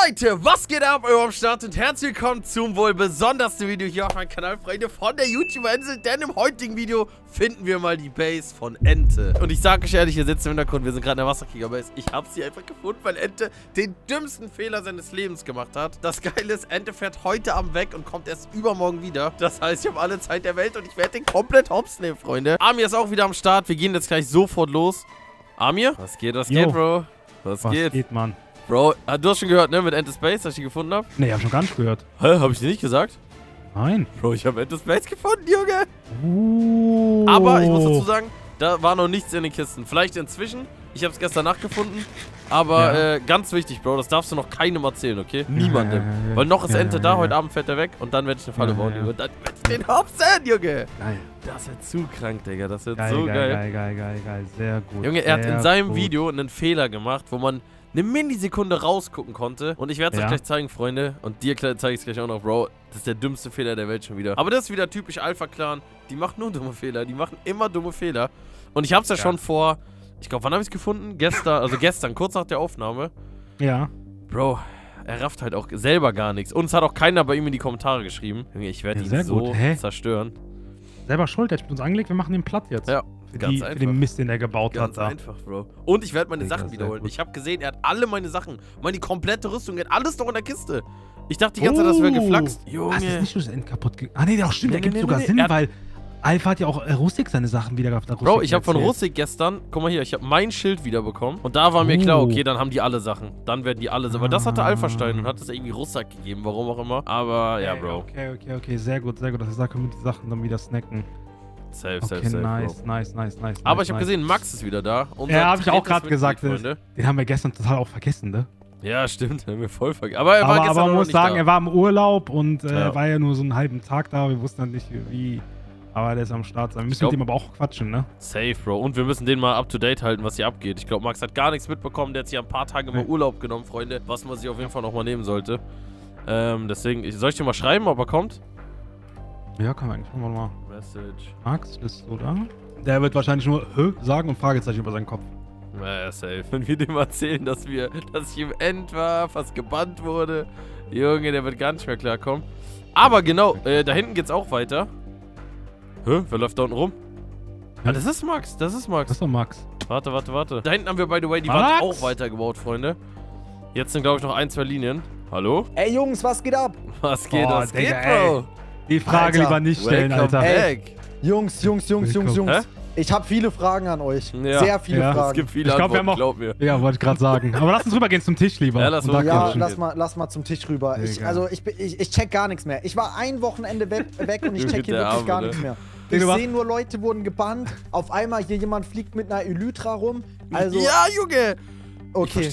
Leute, was geht ab? Euer am Start und herzlich willkommen zum wohl besondersten Video hier auf meinem Kanal, Freunde, von der YouTuber-Insel. Denn im heutigen Video finden wir mal die Base von Ente. Und ich sage euch ehrlich, hier sitzt im Hintergrund, wir sind gerade in der Wasserkrieger-Base. Ich habe sie einfach gefunden, weil Ente den dümmsten Fehler seines Lebens gemacht hat. Das Geile ist, Ente fährt heute Abend weg und kommt erst übermorgen wieder. Das heißt, ich habe alle Zeit der Welt und ich werde den komplett hops nehmen, Freunde. Amir ist auch wieder am Start. Wir gehen jetzt gleich sofort los. Amir? Was geht, Bro? Was geht, Mann? Bro, du hast schon gehört, ne, mit Entes Base, dass ich die gefunden habe? Nee, hab schon gar nicht gehört. Hä, hab ich dir nicht gesagt? Nein. Bro, ich habe Entes Base gefunden, Junge. Aber ich muss dazu sagen, da war noch nichts in den Kisten. Vielleicht inzwischen. Ich habe es gestern Nacht gefunden. Aber ganz wichtig, Bro, das darfst du noch keinem erzählen, okay? Niemandem. Weil noch ist Ente da, heute Abend fährt er weg und dann werde ich eine Falle bauen, Junge. Und dann werde ich den Hops sehen, Junge. Geil. Das wird zu krank, Digga. Das wird Geil, so geil. Geil. Sehr gut. Junge, er hat in seinem Video einen Fehler gemacht, wo man eine Millisekunde rausgucken konnte. Und ich werde es euch gleich zeigen, Freunde. Und dir zeige ich es gleich auch noch, Bro. Das ist der dümmste Fehler der Welt schon wieder. Aber das ist wieder typisch Alpha-Clan. Die machen nur dumme Fehler. Die machen immer dumme Fehler. Und ich habe es ja schon vor, ich glaube, wann habe ich es gefunden? Gestern, also gestern, kurz nach der Aufnahme. Ja. Bro, er rafft halt auch selber gar nichts. Und es hat auch keiner bei ihm in die Kommentare geschrieben. Junge, ich werde ihn so zerstören. Selber schuld, der hat mit uns angelegt. Wir machen den platt jetzt. Ja. Ganz einfach. Für den Mist, den er gebaut hat. Ganz einfach, Bro. Und ich werde meine Sachen wiederholen. Ich habe gesehen, er hat alle meine Sachen, meine komplette Rüstung, er hat alles noch in der Kiste. Ich dachte die ganze Zeit, das wäre geflaxt. Junge. Das ist nicht nur das End kaputt gegangen. Ah, nee, das stimmt, der gibt sogar Sinn, weil Alpha hat ja auch Rustik seine Sachen wieder gehabt. Bro, ich habe von Rustik gestern, guck mal hier, ich habe mein Schild wiederbekommen. Und da war mir klar, okay, dann haben die alle Sachen. Dann werden die alle Sachen. Aber das hatte Alpha-Stein und hat es irgendwie Rustik gegeben, warum auch immer. Aber ja, Bro. Okay, sehr gut. Dass ich sage, können wir die Sachen dann wieder snacken. Safe, nice. Aber ich habe gesehen, Max ist wieder da. Ja, habe ich auch gerade gesagt. Den haben wir gestern total auch vergessen, ne? Ja, stimmt, haben wir voll vergessen. Aber er war gestern aber man muss sagen, da. er war im Urlaub und war ja nur so einen halben Tag da. Wir wussten dann nicht, wie. Aber der ist am Start sein. Wir müssen mit dem aber auch quatschen, ne? Safe, Bro. Und wir müssen den mal up to date halten, was hier abgeht. Ich glaube, Max hat gar nichts mitbekommen. Der hat sich ein paar Tage mal Urlaub genommen, Freunde. Was man sich auf jeden Fall nochmal nehmen sollte. Deswegen, soll ich dir mal schreiben, ob er kommt? Ja, kann man eigentlich mal. Message. Max, bist du da? Der wird wahrscheinlich nur sagen und Fragezeichen über seinen Kopf. Ja, safe. Wenn wir dem erzählen, dass ich im End war, fast gebannt wurde. Junge, der wird gar nicht mehr klarkommen. Aber genau, da hinten geht's auch weiter. Hä? Wer läuft da unten rum? Ah, das ist Max. Das ist doch Max. Warte. Da hinten haben wir, by the way, die Wand auch weitergebaut, Freunde. Jetzt sind, glaube ich, noch 1, 2 Linien. Hallo? Ey, Jungs, was geht ab? Was geht, Bro? Die Frage lieber nicht stellen, Alter. Ey, Jungs. Ich habe viele Fragen an euch. Ja. Sehr viele Fragen. Es gibt viele Antworten, glaub mir. Ja, wollte ich gerade sagen. Aber lass uns rübergehen zum Tisch lieber. Ja, lass mal zum Tisch rüber. Ich check gar nichts mehr. Ich war ein Wochenende weg und ich check hier wirklich gar nichts mehr. Ich sehe nur, Leute wurden gebannt. Auf einmal hier jemand fliegt mit einer Elytra rum. Also, ja, Junge! Okay,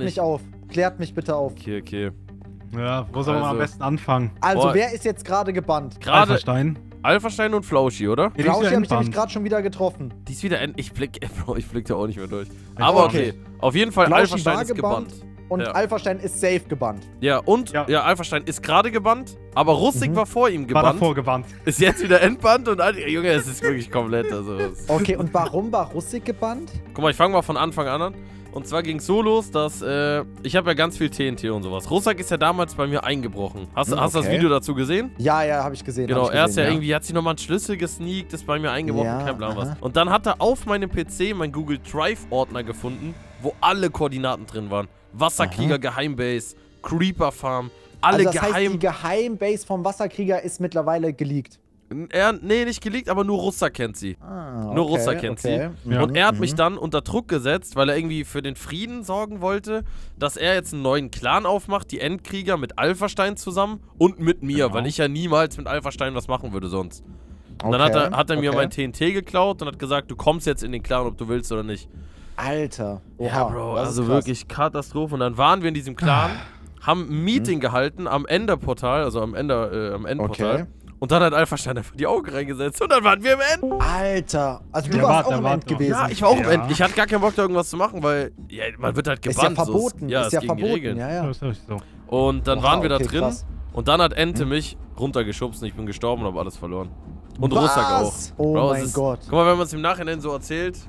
klärt mich bitte auf. Okay. Ja, wo soll man am besten anfangen? Also, wer ist jetzt gerade gebannt? Alpha-Stein und Flauschi, oder? Ja, Flauschi habe ich nämlich gerade schon wieder getroffen. Die ist wieder ich blick da auch nicht mehr durch. Aber okay. Auf jeden Fall, Alpha-Stein ist gebannt. Und Alpha-Stein ist safe gebannt. Ja, und Alpha-Stein ist gerade gebannt, aber Rustik war vor ihm gebannt. War davor gebannt. Ist jetzt wieder entbannt und Junge, es ist wirklich komplett. Also, okay, und warum war Rustik gebannt? Guck mal, ich fange mal von Anfang an. Und zwar ging es so los, dass ich habe ja ganz viel TNT und sowas. Russak ist ja damals bei mir eingebrochen. Hast du das Video dazu gesehen? Ja, habe ich gesehen. Genau, er ist ja irgendwie, hat sich nochmal einen Schlüssel gesneakt, ist bei mir eingebrochen, kein Plan was. Und dann hat er auf meinem PC meinen Google Drive-Ordner gefunden, wo alle Koordinaten drin waren. Wasserkrieger Geheimbase, Creeper Farm, alle das heißt, die Geheimbase vom Wasserkrieger ist mittlerweile geleakt. Nee, nicht geleakt, aber nur Russak kennt sie. Nur Russak kennt sie. Ja. Und er hat mich dann unter Druck gesetzt, weil er irgendwie für den Frieden sorgen wollte, dass er jetzt einen neuen Clan aufmacht, die Endkrieger mit Alpha-Stein zusammen und mit mir, weil ich ja niemals mit Alpha-Stein was machen würde sonst. Und dann hat er mir mein TNT geklaut und hat gesagt, du kommst jetzt in den Clan, ob du willst oder nicht. Alter. Oha, ja, Bro, also wirklich Katastrophe. Und dann waren wir in diesem Clan, haben ein Meeting gehalten am Enderportal, also am Endportal. Und dann hat Alpha-Stein einfach die Augen reingesetzt und dann waren wir im End. Alter, also du warst auch im End gewesen. Ja, ich war auch im End. Ich hatte gar keinen Bock, da irgendwas zu machen, weil man wird halt gebannt. Ist ja verboten. Ja, ist ja verboten. Ja. Und dann waren wir da drin und dann hat Ente mich runtergeschubst und ich bin gestorben und habe alles verloren. Und Russak auch. Oh mein Gott. Guck mal, wenn man es im Nachhinein so erzählt,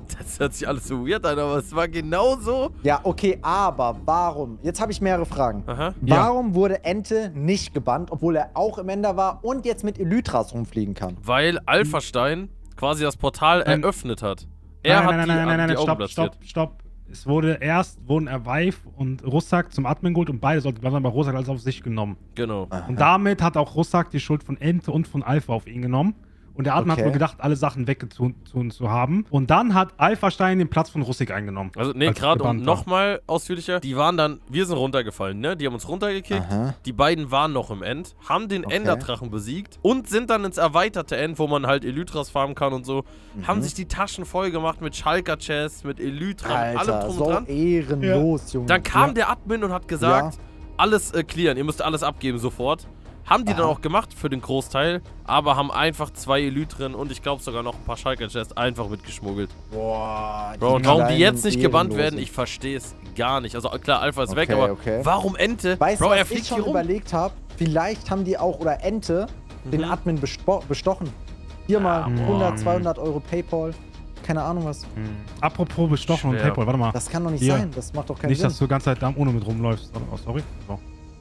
Das hört sich alles so weird an, aber es war genau so. Ja, okay, aber warum? Jetzt habe ich mehrere Fragen. Aha. Warum wurde Ente nicht gebannt, obwohl er auch im Ender war und jetzt mit Elytras rumfliegen kann? Weil Alphastein quasi das Portal eröffnet hat. Er hat die Augen platziert. Stopp. Es wurden Erweif und Russak zum Admin geholt und beide sollten bleiben, aber Russak hat alles auf sich genommen. Genau. Aha. Und damit hat auch Russak die Schuld von Ente und von Alpha auf ihn genommen. Und der Admin hat wohl gedacht, alle Sachen weggetan zu haben. Und dann hat Alphastein den Platz von Russik eingenommen. Also, nee, gerade um nochmal ausführlicher. Die waren dann, wir sind runtergefallen, ne? Die haben uns runtergekickt. Aha. Die beiden waren noch im End, haben den Enderdrachen besiegt und sind dann ins erweiterte End, wo man halt Elytras farmen kann und so. Haben sich die Taschen voll gemacht mit Schalker-Chests, mit Elytra, mit allem drum und dran. Ehrenlos, Junge. Dann kam der Admin und hat gesagt, alles clearen, ihr müsst alles abgeben sofort. Haben die dann auch gemacht für den Großteil, aber haben einfach 2 Elytren und ich glaube sogar noch ein paar Schalker-Chests einfach mitgeschmuggelt. Boah, Bro, und warum die jetzt nicht gebannt werden, ich verstehe es gar nicht. Also klar, Alpha ist weg, aber warum Ente? Weißt du, was ich schon überlegt habe? Vielleicht haben die auch, oder Ente, den Admin bestochen. Hier mal 100, 200 Euro Paypal. Keine Ahnung was. Apropos bestochen und Paypal, warte mal. Das kann doch nicht sein, das macht doch keinen Sinn. Nicht, dass du die ganze Zeit da ohne mit rumläufst. Oh, sorry. So.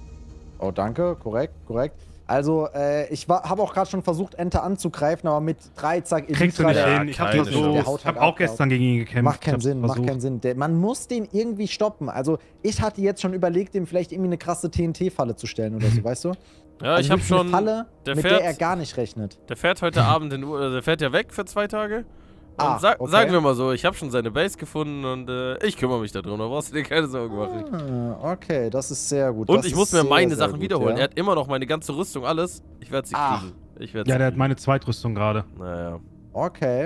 Oh, danke. Korrekt. Also, ich habe auch gerade schon versucht, Ente anzugreifen, aber mit 3 Zack kriegst du nicht hin. Ich hab auch gestern gegen ihn gekämpft. Macht keinen Sinn. Man muss den irgendwie stoppen. Also, ich hatte jetzt schon überlegt, dem vielleicht irgendwie eine krasse TNT-Falle zu stellen oder so, weißt du? Ja, ich habe schon eine Falle, mit der er gar nicht rechnet. Der fährt heute Abend der fährt ja weg für 2 Tage. Und sagen wir mal so, ich habe schon seine Base gefunden und ich kümmere mich darum, da brauchst du dir keine Sorgen machen. Okay, das ist sehr gut. Und ich muss mir meine Sachen wiederholen. Er hat immer noch meine ganze Rüstung, alles. Ich werde sie kriegen. Der hat meine Zweitrüstung gerade. Naja. Okay.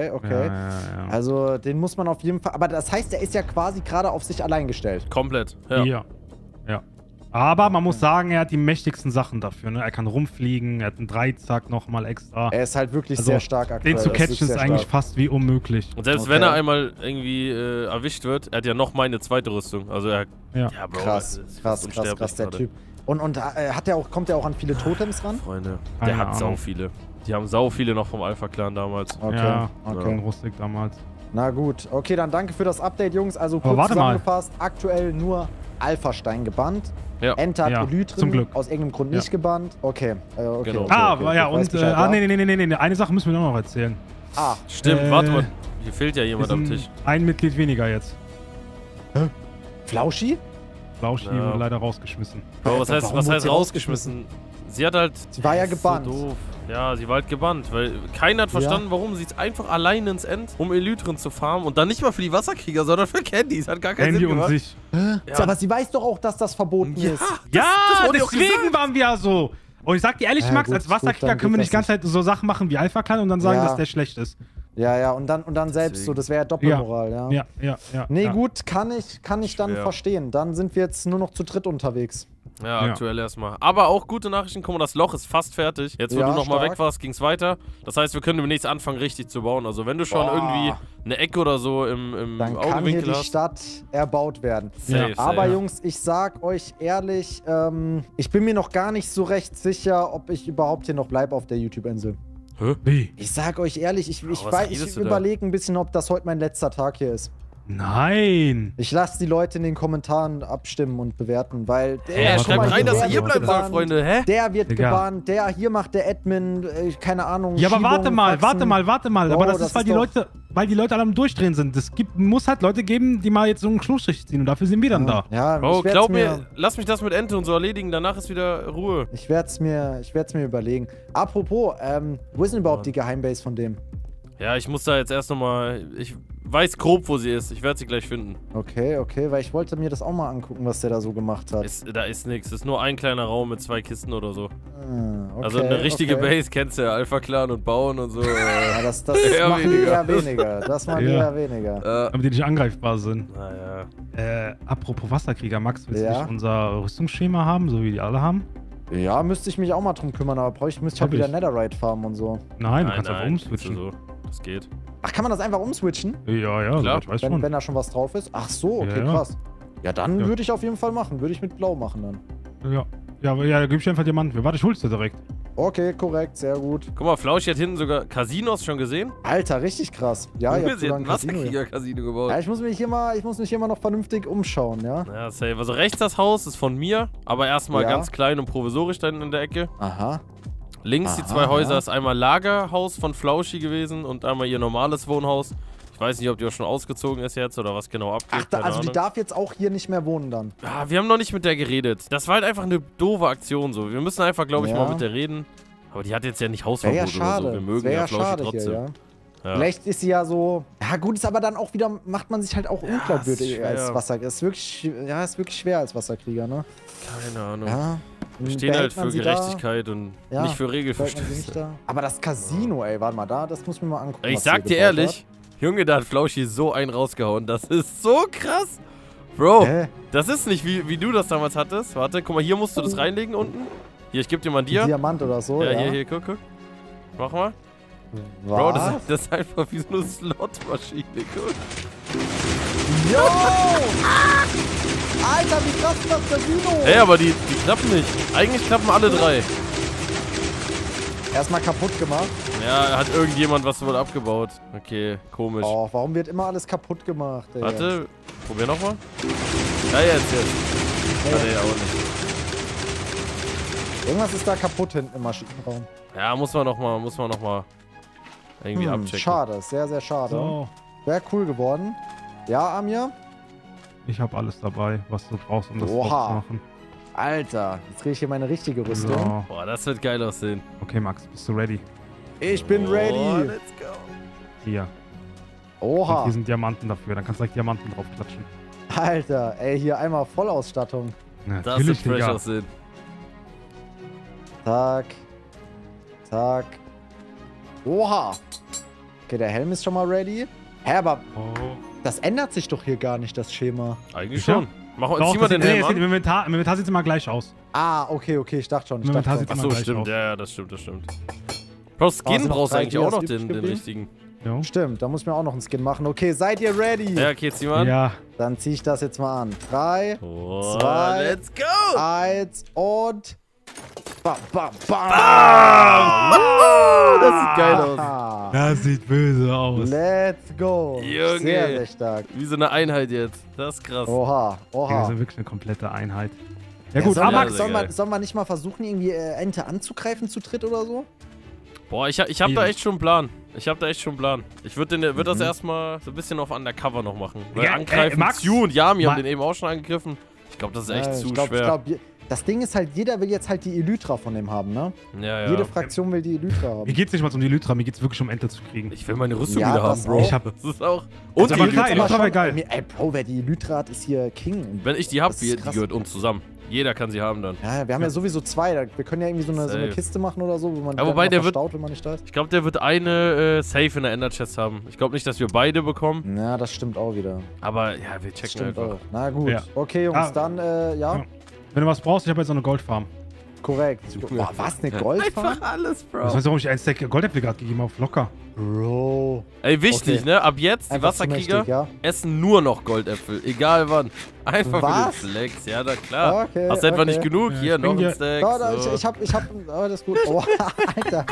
Ja. Also, den muss man auf jeden Fall... Aber das heißt, er ist ja quasi gerade auf sich allein gestellt. Komplett, ja. Aber man muss sagen, er hat die mächtigsten Sachen dafür. Ne? Er kann rumfliegen, er hat einen Dreizack nochmal extra. Er ist halt wirklich sehr stark aktuell. Den zu catchen ist eigentlich fast wie unmöglich. Und selbst wenn er einmal irgendwie erwischt wird, er hat ja noch meine zweite Rüstung. Also er... Ja, Bro, krass, der Typ. Und kommt er auch an viele Totems ran? Freunde, der hat sau viele. Die haben sau viele noch vom Alpha-Clan damals. Okay. Rustik damals. Na gut, okay, dann danke für das Update, Jungs. Also kurz zusammengefasst, aktuell nur Alphastein gebannt. Ja. Ente hat Elytren aus irgendeinem Grund nicht gebannt. Okay. Genau. Nee. Eine Sache müssen wir noch erzählen. Stimmt, warte mal. Hier fehlt ja jemand am Tisch. Ein Mitglied weniger jetzt. Hä? Flauschi? Flauschi wurde leider rausgeschmissen. Bro, was heißt rausgeschmissen? Sie hat halt... Sie war ja gebannt. So doof. Ja, sie war halt gebannt, weil keiner hat verstanden, warum. Sie ist einfach allein ins End, um Elytren zu farmen und dann nicht mal für die Wasserkrieger, sondern für Candys. Hat gar keinen Sinn gemacht. Und sich. Ja. Aber sie weiß doch auch, dass das verboten ist. Ja, deswegen waren wir so. Und ich sag dir ehrlich, Max, als Wasserkrieger können wir nicht die ganze Zeit so Sachen machen wie Alpha-Clan und dann sagen, dass der schlecht ist. Ja, und dann selbst so, das wäre ja Doppelmoral, ja. Nee, gut, kann ich dann verstehen. Dann sind wir jetzt nur noch zu dritt unterwegs. Ja, aktuell erstmal. Aber auch gute Nachrichten, guck mal, das Loch ist fast fertig. Jetzt, wo du nochmal weg warst, ging es weiter. Das heißt, wir können demnächst anfangen, richtig zu bauen. Also, wenn du schon irgendwie eine Ecke oder so im dann Augenwinkel kann hier die Stadt erbaut werden. Safe. Aber Jungs, ich sag euch ehrlich, ich bin mir noch gar nicht so recht sicher, ob ich überhaupt hier noch bleibe auf der YouTube-Insel. Wie? Ich sag euch ehrlich, ich überlege ein bisschen, ob das heute mein letzter Tag hier ist. Nein! Ich lasse die Leute in den Kommentaren abstimmen und bewerten, weil schreibt rein, dass ihr hier bleiben sollt, Freunde. Hä? Der wird gebannt, hier macht der Admin, keine Ahnung. Ja, aber warte mal. Aber das ist, weil die Leute alle am Durchdrehen sind. Es muss halt Leute geben, die mal jetzt so einen Schlussstrich ziehen und dafür sind wir dann da. Ja, glaub mir, lass mich das mit Ente und so erledigen, danach ist wieder Ruhe. Ich werd's mir überlegen. Apropos, wo ist denn überhaupt die Geheimbase von dem? Ja, ich muss da jetzt erst nochmal... Ich weiß grob, wo sie ist. Ich werde sie gleich finden. Okay, weil ich wollte mir das auch mal angucken, was der da so gemacht hat. Da ist nichts. Es ist nur ein kleiner Raum mit 2 Kisten oder so. Okay, also eine richtige Base kennst du ja. Alpha-Clan und Bauen und so. Ja, das machen die eher weniger. Das machen die eher weniger. Damit die nicht angreifbar sind. Naja. Apropos Wasserkrieger, Max, willst du nicht unser Rüstungsschema haben, so wie die alle haben? Ja, müsste ich mich auch mal drum kümmern, aber müsste ich halt wieder Netherite farmen und so. Nein, du kannst einfach umswitchen. So. Das geht. Ach, kann man das einfach umswitchen? Ja, klar. Ich weiß schon. Wenn da schon was drauf ist? Ach so, okay, krass. Ja, dann würde ich auf jeden Fall machen. Würde ich mit Blau machen dann. Ja, gib ich einfach Diamanten. Warte, ich hol's dir direkt. Okay, korrekt, sehr gut. Guck mal, Flausch hat hinten sogar Casinos schon gesehen. Alter, richtig krass. Ja, ihr habt sogar ein Casino gebaut. Ja, ich muss mich hier mal noch vernünftig umschauen, ja? Ja, safe. Also rechts das Haus ist von mir, aber erstmal ganz klein und provisorisch da hinten in der Ecke. Aha. Links die zwei Häuser ist einmal Lagerhaus von Flauschi gewesen und einmal ihr normales Wohnhaus. Ich weiß nicht, ob die auch schon ausgezogen ist jetzt oder was genau abgeht. Ach, also die darf jetzt auch hier nicht mehr wohnen dann? Ja, wir haben noch nicht mit der geredet. Das war halt einfach eine doofe Aktion so. Wir müssen einfach, glaube ich, mal mit der reden. Aber die hat jetzt ja nicht Hausverbot oder so. Wir mögen ja Flauschi trotzdem. Hier, ja. Vielleicht ist sie ja so... Ja gut, ist aber dann auch wieder... Macht man sich halt auch unglaubwürdig als Wasserkrieger. Ist wirklich schwer als Wasserkrieger, ne? Keine Ahnung. Ja. Wir stehen halt für Gerechtigkeit und nicht für Regelverstöße. Aber das Casino, ey, warte mal, das muss ich mir mal angucken. Ich sag dir ehrlich, Junge, da hat Flauschi so einen rausgehauen. Das ist so krass. Bro, das ist nicht wie du das damals hattest. Warte, guck mal, hier musst du das reinlegen unten. Hier, ich geb dir mal dir. Diamant oder so, ja. Hier, guck. Mach mal. Was? Bro, das ist einfach wie so eine Slot-Maschine, guck. Yo! Alter, wie krass ist das Casino? Ey, aber die klappen nicht. Eigentlich klappen alle drei. Erstmal kaputt gemacht. Ja, hat irgendjemand was wohl abgebaut. Okay, komisch. Oh, warum wird immer alles kaputt gemacht, ey? Warte, probier nochmal. Ja, jetzt. Nee, auch nicht. Irgendwas ist da kaputt hinten im Maschinenraum. Ja, muss man noch mal irgendwie abchecken. Schade, sehr, sehr schade. So. Wäre cool geworden. Ja, Amir? Ich habe alles dabei, was du brauchst, um das drauf zu machen. Alter, jetzt kriege ich hier meine richtige Rüstung. So. Boah, das wird geil aussehen. Okay, Max, bist du ready? Ich bin ready. Let's go. Hier. Oha. Und hier sind Diamanten dafür, dann kannst du direkt Diamanten drauf klatschen. Alter, ey, hier einmal Vollausstattung. Das wird fresh aussehen. Zack. Oha. Okay, der Helm ist schon mal ready. Hä, aber das ändert sich doch hier gar nicht, das Schema. Eigentlich schon. Zieh mal den Helm an. Im Inventar sieht es immer gleich aus. Ah, okay, ich dachte schon. Achso, stimmt. Ja, das stimmt. Bro, Skin brauchst du eigentlich auch noch den richtigen. Jo. Stimmt, da muss ich mir auch noch einen Skin machen. Okay, seid ihr ready? Ja, okay, zieh mal an. Ja. Dann zieh ich das jetzt mal an. 3, 2, let's go! 1 und... Bam, bam, bam! Das sieht geil aus. Das sieht böse aus. Let's go. Junge. Sehr, sehr stark. Wie so eine Einheit jetzt. Das ist krass. Oha. Das ist wirklich eine komplette Einheit. Ja gut, aber aber... Soll man nicht mal versuchen, irgendwie Ente anzugreifen zu dritt oder so? Boah, ich hab da echt schon einen Plan. Ich würde das erstmal so ein bisschen auf Undercover noch machen. Weil angreifen, Max, Stu und Yami haben den eben auch schon angegriffen. Ich glaube, das ist echt zu schwer. Das Ding ist halt, jeder will jetzt halt die Elytra von dem haben, ne? Ja. Jede Fraktion will die Elytra haben. Mir geht's nicht mal um die Elytra, mir geht's wirklich um Ente zu kriegen. Ich will meine Rüstung wieder haben, Bro. Das ist auch... Und die Elytra wäre geil. Ey, Bro, wer die Elytra hat, ist hier King. Wenn ich die hab, die gehört uns zusammen. Jeder kann sie haben dann. Ja, wir haben ja sowieso zwei. Wir können ja irgendwie so eine Kiste machen oder so, wo man wobei der verstaut, wenn man nicht da ist. Ich glaube, der wird eine Safe in der Ender-Chest haben. Ich glaube nicht, dass wir beide bekommen. Ja, das stimmt auch wieder. Aber ja, wir checken einfach. Auch. Na gut. Ja. Okay, Jungs, dann, ja. Wenn du was brauchst, ich habe jetzt so eine Goldfarm. Korrekt. Boah, was? Eine Goldfarm? Einfach alles, Bro. Was weißt du, warum ich ein Stack Goldäpfel gerade gegeben habe? Locker. Bro. Ey, wichtig, ne? Ab jetzt, die Wasserkrieger essen nur noch Goldäpfel. Egal wann. Einfach für den Flex. Ja, na klar. Okay, hast du etwa nicht genug? Hier, noch ein Stack. Ich hab, alles gut. Oh, Alter.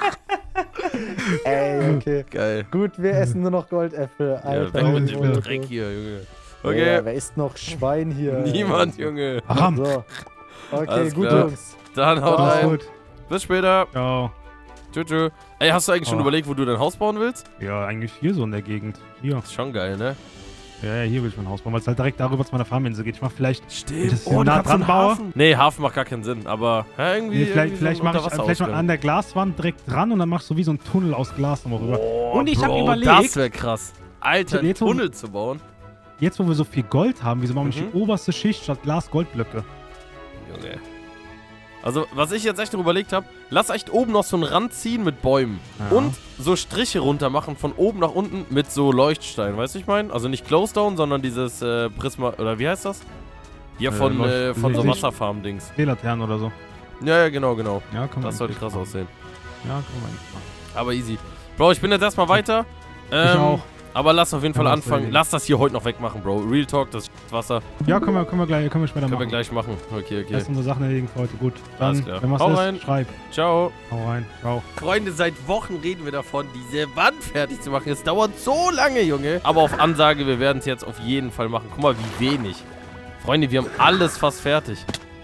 Ey, okay. Geil. Gut, wir essen nur noch Goldäpfel. Alter. Ja, weg mit dem Dreck hier, Junge. Okay. Ja, wer isst noch Schwein hier? Niemand, Junge. So. Okay, alles gut, klar. Jungs. Dann haut rein. Gut. Bis später. Ciao. Tschüss. Ey, hast du eigentlich schon überlegt, wo du dein Haus bauen willst? Ja, eigentlich hier so in der Gegend. Hier. Ist schon geil, ne? Ja, hier will ich mein Haus bauen, weil es halt direkt darüber zu meiner Farminsel geht. Ich mach vielleicht... Stimmt. Das nah dran baue. Nee, Hafen macht gar keinen Sinn, aber irgendwie... Nee, vielleicht mache ich mal an der Glaswand direkt dran und dann machst du wie so einen Tunnel aus Glas nochmal rüber. Oh, und ich habe überlegt... Das wäre krass. Alter, einen Tunnel zu bauen. Jetzt, wo wir so viel Gold haben, wieso machen wir nicht die oberste Schicht statt Glas-Goldblöcke? Junge. Also, was ich jetzt echt noch überlegt habe, lass echt oben noch so einen Rand ziehen mit Bäumen. Ja. Und so Striche runter machen von oben nach unten mit so Leuchtstein, weißt du, ich meine? Also nicht Close-Down, sondern dieses Prisma, oder wie heißt das? Hier von so Wasserfarm-Dings. Laternen oder so. Ja, genau. Ja, das sollte krass aussehen. Ja, kann man nicht machen. Aber easy. Bro, ich bin jetzt erstmal weiter. Ich auch. Aber lass auf jeden Fall anfangen. Lass das hier heute noch wegmachen, Bro. Real Talk, das Wasser. Ja, können wir später machen. Können wir gleich machen. Okay. Lass unsere Sachen erledigen für heute. Gut. Dann, wenn was Hau ist, rein. schreib. Ciao. Hau rein. Ciao. Freunde, seit Wochen reden wir davon, diese Wand fertig zu machen. Es dauert so lange, Junge. Aber auf Ansage, wir werden es jetzt auf jeden Fall machen. Guck mal, wie wenig. Freunde, wir haben alles fast fertig.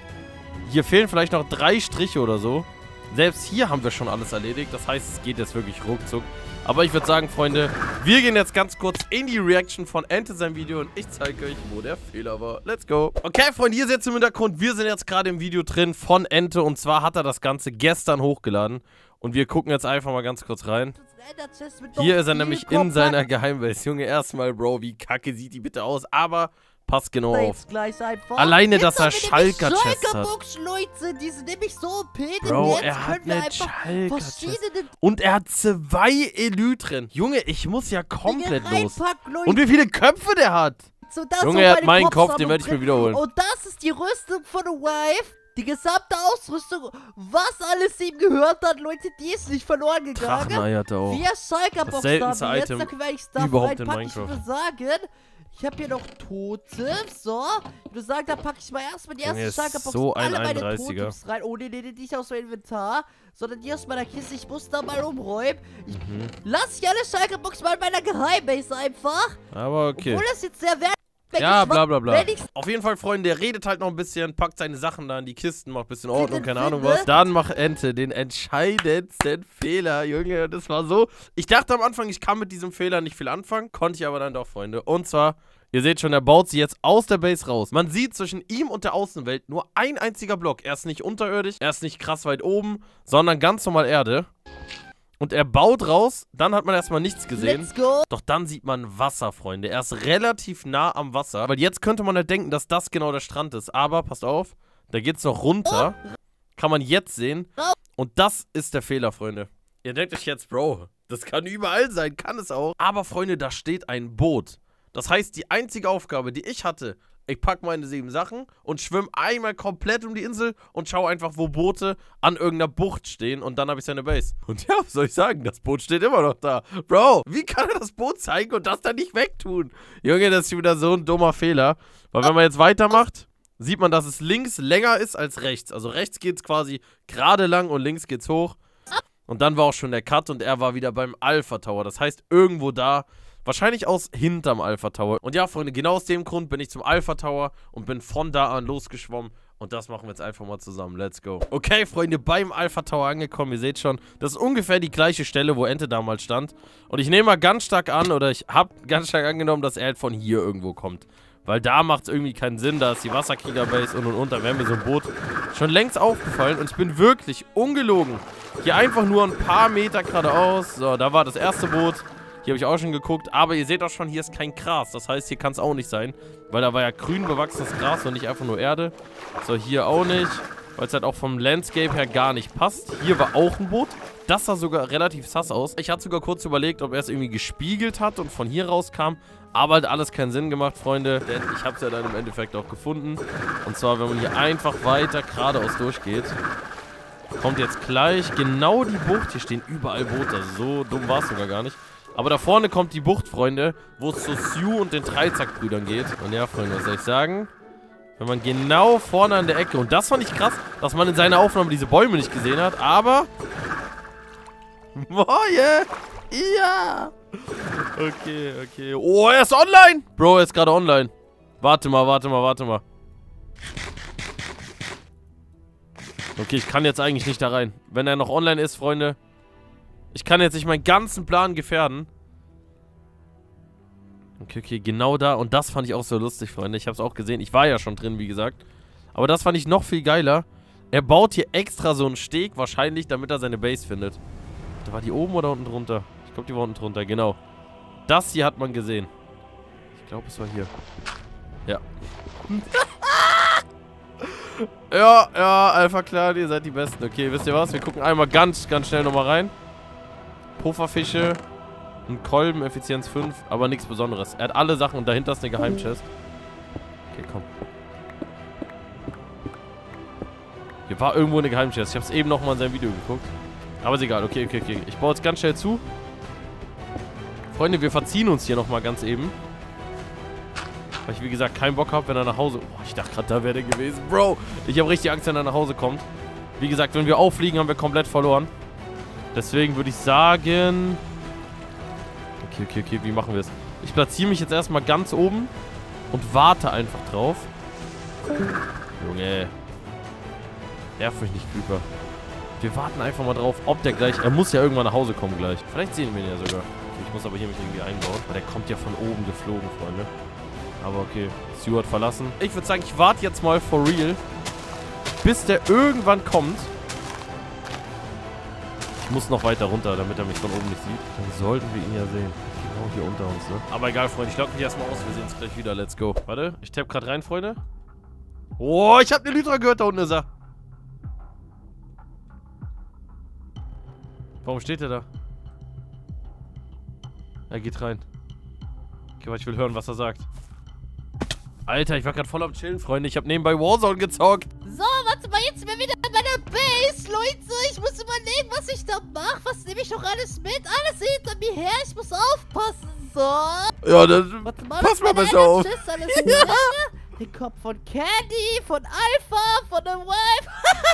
Hier fehlen vielleicht noch 3 Striche oder so. Selbst hier haben wir schon alles erledigt. Das heißt, es geht jetzt wirklich ruckzuck. Aber ich würde sagen, Freunde, wir gehen jetzt ganz kurz in die Reaction von Ente sein Video und ich zeige euch, wo der Fehler war. Let's go. Okay, Freunde, hier seht ihr im Hintergrund. Wir sind jetzt gerade im Video drin von Ente und zwar hat er das Ganze gestern hochgeladen. Und wir gucken jetzt einfach mal ganz kurz rein. Hier ist er nämlich in seiner Geheimbase. Junge, erstmal, Bro, wie kacke sieht die bitte aus. Aber passt genau auf. Alleine, dass er Schalker-Chests hat. Leute, die sind nämlich so OP. Bro, er hat eine Schalker-Chest. Und er hat 2 Elytren. Junge, ich muss ja komplett los. Und wie viele Köpfe der hat. So, Junge, er hat meinen Kopf, den werde ich mir wiederholen. Und das ist die Rüstung von Wife. Die gesamte Ausrüstung, was alles ihm gehört hat, Leute, die ist nicht verloren gegangen. Drachenei hat er auch. Wir Schalker-Box haben jetzt, da können wir eigentlich Stuff überhaupt in reinpacken. Ich würde sagen, ich habe hier noch Totems, so. Ich würde sagen, da packe ich mal erstmal die erste Schalker-Box so alle meine 31er. Totems rein. Oh, nee, nicht aus meinem Inventar, sondern die aus meiner Kiste. Ich muss da mal umräumen. Lass ich alle Schalker-Box mal in meiner Geheimbase einfach. Aber okay. Obwohl das jetzt sehr wert. Ja, bla bla bla. Auf jeden Fall, Freunde, der redet halt noch ein bisschen, packt seine Sachen da in die Kisten, macht ein bisschen Ordnung, keine Ahnung was. Dann macht Ente den entscheidendsten Fehler, Junge. Das war so. Ich dachte am Anfang, ich kann mit diesem Fehler nicht viel anfangen, konnte ich aber dann doch, Freunde. Und zwar, ihr seht schon, er baut sie jetzt aus der Base raus. Man sieht zwischen ihm und der Außenwelt nur ein einziger Block. Er ist nicht unterirdisch, er ist nicht krass weit oben, sondern ganz normal Erde. Und er baut raus, dann hat man erstmal nichts gesehen. Doch dann sieht man Wasser, Freunde. Er ist relativ nah am Wasser. Weil jetzt könnte man ja denken, dass das genau der Strand ist. Aber, passt auf, da geht's noch runter. Kann man jetzt sehen. Und das ist der Fehler, Freunde. Ihr denkt euch jetzt, Bro, das kann überall sein, kann es auch. Aber, Freunde, da steht ein Boot. Das heißt, die einzige Aufgabe, die ich hatte, ich pack meine 7 Sachen und schwimme einmal komplett um die Insel und schaue einfach, wo Boote an irgendeiner Bucht stehen und dann habe ich seine Base. Und ja, was soll ich sagen? Das Boot steht immer noch da. Bro, wie kann er das Boot zeigen und das dann nicht wegtun? Junge, das ist wieder so ein dummer Fehler. Weil wenn man jetzt weitermacht, sieht man, dass es links länger ist als rechts. Also rechts geht es quasi gerade lang und links geht's hoch. Und dann war auch schon der Cut und er war wieder beim Alpha Tower. Das heißt, irgendwo da. Wahrscheinlich aus hinterm Alpha Tower. Und ja, Freunde, genau aus dem Grund bin ich zum Alpha Tower und bin von da an losgeschwommen. Und das machen wir jetzt einfach mal zusammen. Let's go. Okay, Freunde, beim Alpha Tower angekommen. Ihr seht schon, das ist ungefähr die gleiche Stelle, wo Ente damals stand. Und ich nehme mal ganz stark an, oder ich habe ganz stark angenommen, dass er halt von hier irgendwo kommt. Weil da macht es irgendwie keinen Sinn. Da ist die Wasserkriegerbase und. Da wäre mir so ein Boot schon längst aufgefallen. Und ich bin wirklich ungelogen. Hier einfach nur ein paar Meter geradeaus. So, da war das erste Boot. Hier habe ich auch schon geguckt, aber ihr seht auch schon, hier ist kein Gras. Das heißt, hier kann es auch nicht sein, weil da war ja grün bewachsenes Gras und nicht einfach nur Erde. So, hier auch nicht, weil es halt auch vom Landscape her gar nicht passt. Hier war auch ein Boot. Das sah sogar relativ sass aus. Ich hatte sogar kurz überlegt, ob er es irgendwie gespiegelt hat und von hier rauskam. Aber hat alles keinen Sinn gemacht, Freunde. Denn ich habe es ja dann im Endeffekt auch gefunden. Und zwar, wenn man hier einfach weiter geradeaus durchgeht, kommt jetzt gleich genau die Bucht. Hier stehen überall Boote. Also so dumm war es sogar gar nicht. Aber da vorne kommt die Bucht, Freunde, wo es zu Sue und den Dreizackbrüdern geht. Und ja, Freunde, was soll ich sagen? Wenn man genau vorne an der Ecke, und das fand ich krass, dass man in seiner Aufnahme diese Bäume nicht gesehen hat, aber... Moje! Ja! Okay. Oh, er ist online! Bro, er ist gerade online. Warte mal. Okay, ich kann jetzt eigentlich nicht da rein. Wenn er noch online ist, Freunde... Ich kann jetzt nicht meinen ganzen Plan gefährden. Okay, genau da. Und das fand ich auch so lustig, Freunde. Ich habe es auch gesehen. Ich war ja schon drin, wie gesagt. Aber das fand ich noch viel geiler. Er baut hier extra so einen Steg, wahrscheinlich, damit er seine Base findet. Da war die oben oder unten drunter? Ich glaube, die war unten drunter, genau. Das hier hat man gesehen. Ich glaube, es war hier. Ja. Ja, Alpha Clan, ihr seid die Besten. Okay, wisst ihr was? Wir gucken einmal ganz schnell nochmal rein. Pufferfische, ein Kolben, Effizienz 5, aber nichts Besonderes. Er hat alle Sachen und dahinter ist eine Geheimchest. Okay, komm. Hier war irgendwo eine Geheimchest. Ich habe es eben nochmal in seinem Video geguckt. Aber ist egal, okay. Ich baue jetzt ganz schnell zu. Freunde, wir verziehen uns hier nochmal ganz eben. Weil ich, wie gesagt, keinen Bock habe, wenn er nach Hause... Oh, ich dachte gerade, da wäre der gewesen. Bro, ich habe richtig Angst, wenn er nach Hause kommt. Wie gesagt, wenn wir auffliegen, haben wir komplett verloren. Deswegen würde ich sagen... Okay, wie machen wir es? Ich platziere mich jetzt erstmal ganz oben und warte einfach drauf. Junge. Nerv mich nicht, Creeper. Wir warten einfach mal drauf, ob der gleich... Er muss ja irgendwann nach Hause kommen gleich. Vielleicht sehen wir ihn ja sogar. Okay, ich muss aber hier mich irgendwie einbauen. Weil der kommt ja von oben geflogen, Freunde. Aber okay. Stuart verlassen. Ich würde sagen, ich warte jetzt mal for real, bis der irgendwann kommt. Ich muss noch weiter runter, damit er mich von oben nicht sieht. Dann sollten wir ihn ja sehen. Genau hier unter uns, ne? Aber egal, Freunde. Ich logge mich erstmal aus. Wir sehen uns gleich wieder. Let's go. Warte, ich tapp gerade rein, Freunde. Oh, ich habe eine Elytra gehört. Da unten ist er. Warum steht er da? Er geht rein. Okay, weil ich will hören, was er sagt. Alter, ich war gerade voll am Chillen, Freunde. Ich habe nebenbei Warzone gezockt. So, warte mal, jetzt sind wir wieder in meiner Base, Leute. Ich muss überlegen, was ich da mache. Was nehme ich noch alles mit? Alles hinter mir her. Ich muss aufpassen. So. Ja, dann pass mal besser auf. Alles den Kopf von Candy, von Alpha, von der Wife.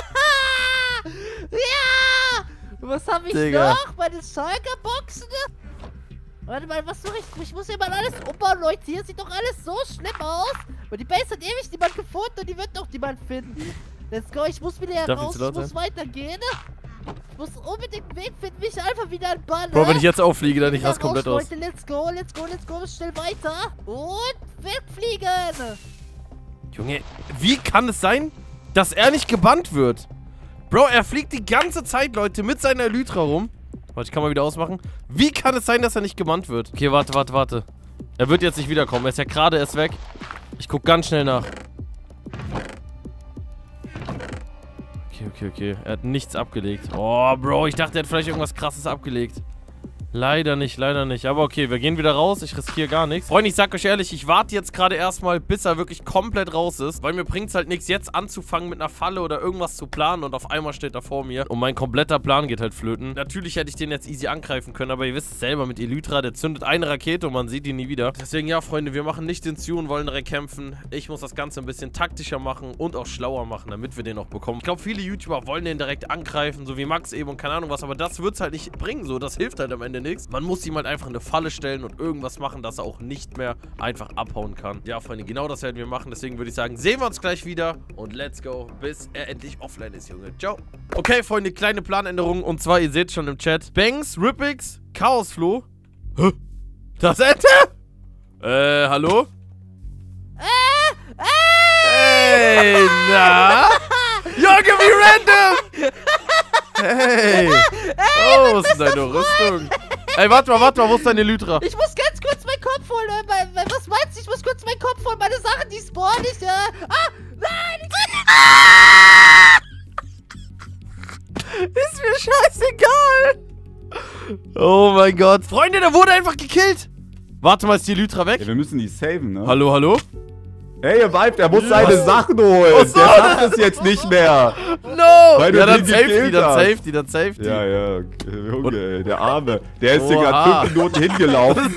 Ja! Was habe ich noch? Meine Shulker-Boxen? Warte mal, was soll ich? Ich muss hier mal alles umbauen, Leute. Hier sieht doch alles so schlimm aus. Und die Base hat ewig niemand gefunden und die wird doch niemand finden. Let's go, ich muss wieder heraus, ich muss weitergehen. Ich muss unbedingt einen Weg finden, mich einfach wieder an Ball. Bro, wenn ich jetzt auffliege, dann ich raste komplett aus. Leute, let's go, schnell weiter. Und wegfliegen. Junge, wie kann es sein, dass er nicht gebannt wird? Bro, er fliegt die ganze Zeit, Leute, mit seiner Elytra rum. Warte, ich kann mal wieder ausmachen. Wie kann es sein, dass er nicht gebannt wird? Okay, warte. Er wird jetzt nicht wiederkommen. Er ist ja gerade erst weg. Ich guck ganz schnell nach. Okay. Er hat nichts abgelegt. Oh, Bro, ich dachte, er hat vielleicht irgendwas Krasses abgelegt. Leider nicht. Aber okay, wir gehen wieder raus. Ich riskiere gar nichts. Freunde, ich sag euch ehrlich, ich warte jetzt gerade erstmal, bis er wirklich komplett raus ist. Weil mir bringt es halt nichts, jetzt anzufangen mit einer Falle oder irgendwas zu planen und auf einmal steht er vor mir. Und mein kompletter Plan geht halt flöten. Natürlich hätte ich den jetzt easy angreifen können, aber ihr wisst es selber mit Elytra, der zündet eine Rakete und man sieht ihn nie wieder. Deswegen ja, Freunde, wir machen nicht den Stu und wollen direkt kämpfen. Ich muss das Ganze ein bisschen taktischer machen und auch schlauer machen, damit wir den auch bekommen. Ich glaube, viele YouTuber wollen den direkt angreifen, so wie Max eben und keine Ahnung was, aber das wird es halt nicht bringen, so. Das hilft halt am Ende nichts. Man muss ihm halt einfach eine Falle stellen und irgendwas machen, dass er auch nicht mehr einfach abhauen kann. Ja, Freunde, genau das werden wir machen. Deswegen würde ich sagen, sehen wir uns gleich wieder und let's go, bis er endlich offline ist, Junge. Ciao. Okay, Freunde, kleine Planänderung und zwar, ihr seht schon im Chat, Banks, Rippix, Chaosflo. Hä? Das Ente? Hallo? Hey, na? Junge, wie random! Hey! Oh, was ist deine Rüstung? Ey, warte mal, wo ist deine Elytra? Ich muss ganz kurz meinen Kopf holen. Was meinst du? Ich muss kurz meinen Kopf holen. Meine Sachen, die spawnen nicht. Nein! Ist mir scheißegal. Oh mein Gott. Freunde, der wurde einfach gekillt. Warte mal, ist die Elytra weg? Ja, wir müssen die saven, ne? Hallo? Hey, ihr Vibe, der muss seine Sachen holen. Der schafft es jetzt nicht mehr. No! Weil ja, dann safety. Ja, okay. Junge, der Arme. Der ist hier gerade 5 Minuten hingelaufen.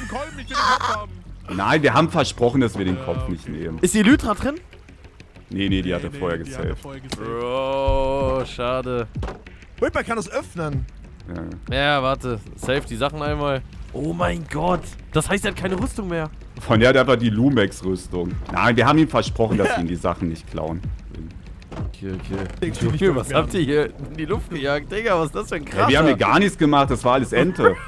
Nein, wir haben versprochen, dass wir den Kopf nicht nehmen. Ist die Elytra drin? Nee, die hat er vorher gesaved. Bro, schade. Wait, man kann das öffnen. Ja, warte. Save die Sachen einmal. Oh mein Gott. Das heißt, er hat keine Rüstung mehr. Von der hat einfach die Lumex-Rüstung. Nein, wir haben ihm versprochen, dass wir ihm die Sachen nicht klauen. Okay. Was habt ihr hier in die Luft gejagt? Digga, was ist das für ein Krasser? Ja, wir haben hier gar nichts gemacht, das war alles Ente.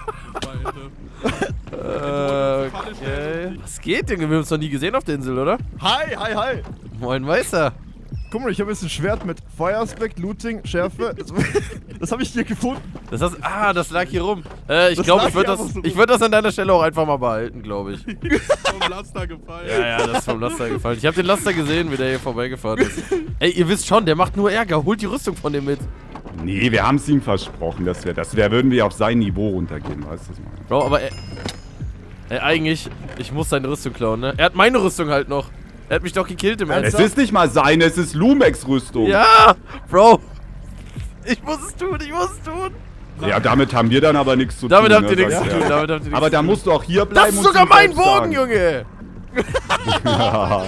Okay. Was geht, Junge? Wir haben uns noch nie gesehen auf der Insel, oder? Hi. Moin, Meister. Guck mal, ich habe jetzt ein Schwert mit Feueraspekt, Looting, Schärfe. Das habe ich hier gefunden. Das lag hier rum. Ich glaube, ich würde das an deiner Stelle auch einfach mal behalten, glaube ich. Vom Laster gefallen. Ja, das ist vom Laster gefallen. Ich habe den Laster gesehen, wie der hier vorbeigefahren ist. Ey, ihr wisst schon, der macht nur Ärger. Holt die Rüstung von dem mit. Nee, wir haben es ihm versprochen, dass würden wir auf sein Niveau runtergehen, weißt du? Bro, aber eigentlich, ich muss seine Rüstung klauen, ne? Er hat meine Rüstung halt noch. Er hat mich doch gekillt im Ernst. Es ist nicht mal seine, es ist Lumex-Rüstung. Ja, Bro. Ich muss es tun. Ja, damit haben wir dann aber nichts zu tun. Damit habt ihr nichts zu tun. Aber da musst du auch hier bleiben. Das ist sogar mein Bogen, Junge! Ja.